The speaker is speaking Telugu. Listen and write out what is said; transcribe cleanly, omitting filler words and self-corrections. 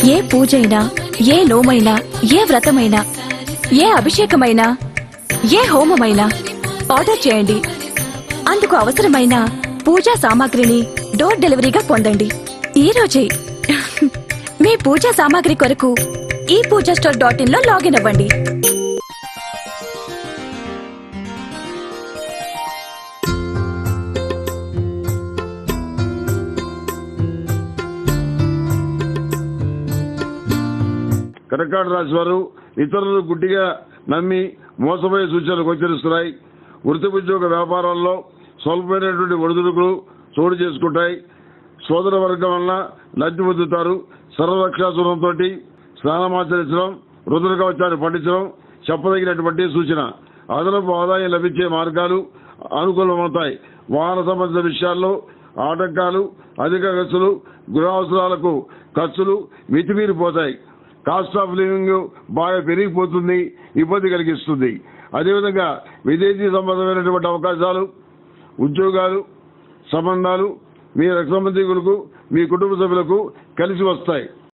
ఏ పూజైనా, ఏ నోమైనా, ఏ వ్రతమైనా, ఏ అభిషేకమైనా, ఏ హోమమైనా ఆర్డర్ చేయండి. అందుకు అవసరమైన పూజా సామాగ్రిని డోర్ డెలివరీగా పొందండి ఈ రోజే. మీ పూజా సామాగ్రి కొరకు ePoojaStore.in లో లాగిన్ అవ్వండి. కర్కాటక రాశి వారు ఇతరులు గుడ్డిగా నమ్మి మోసపోయే సూచనలు గోచరిస్తున్నాయి. వృత్తి ఉద్యోగ వ్యాపారాల్లో స్వల్పమైనటువంటి ఒడిదుడుకులు చోటు చేసుకుంటాయి. సోదర వర్గం వలన లబ్ధి పొందుతారు. సర్వరక్షాసురంతో స్నానమాచరించడం, రుద్ర కవచాన్ని పఠించడం చెప్పదగినటువంటి సూచన. అదనపు ఆదాయం లభించే మార్గాలు అనుకూలమవుతాయి. వాహన సంబంధిత విషయాల్లో ఆటంకాలు, అధిక ఖర్చులు, గృహ అవసరాలకు ఖర్చులు మితిమీరిపోతాయి. కాస్ట్ ఆఫ్ లివింగ్ బాగా పెరిగిపోతుంది, ఇబ్బంది కలిగిస్తుంది. అదేవిధంగా విదేశీ సంబంధమైనటువంటి అవకాశాలు, ఉద్యోగాలు, సంబంధాలు మీ రక్త సంబంధికులకు, మీ కుటుంబ సభ్యులకు కలిసి వస్తాయి.